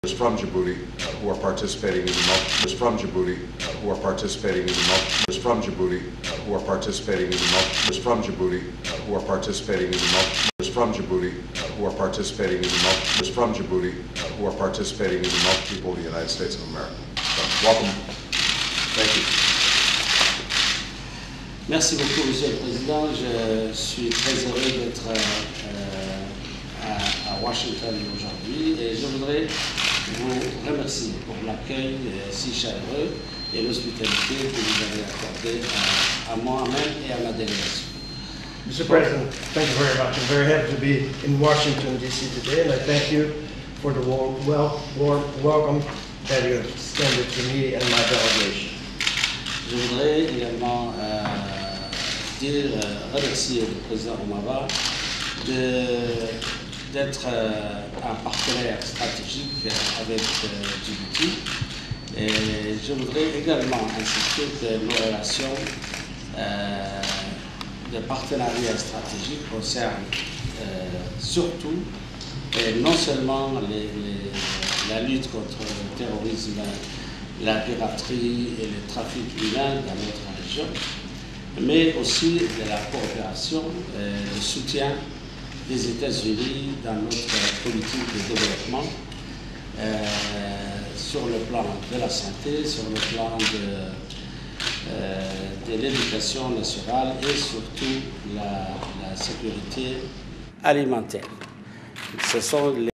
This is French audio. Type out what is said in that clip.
from Djibouti who are participating in the from Djibouti who are participating in the from Djibouti who are participating in the from Djibouti who are participating in the from Djibouti who are participating in the from Djibouti who are participating in the people of the United States of America. So, welcome. Thank you. Merci beaucoup, Monsieur le Président. Je suis très heureux d'être à Washington aujourd'hui et je voudrais vous remercier pour l'accueil si chaleureux et l'hospitalité que vous avez accordée à moi-même et à ma délégation. Mr. President, thank you very much. I'm very happy to be in Washington, D.C. today, and I thank you for the warm welcome that you have extended to me and my delegation. Je voudrais également remercier le président Omaba d'être un partenaire stratégique avec Djibouti. Et je voudrais également insister que nos relations de partenariat stratégique concernent surtout et non seulement la lutte contre le terrorisme, la piraterie et le trafic humain dans notre région, mais aussi de la coopération et le soutien des États-Unis dans notre politique de développement sur le plan de la santé, sur le plan de l'éducation nationale et surtout la sécurité alimentaire. Ce sont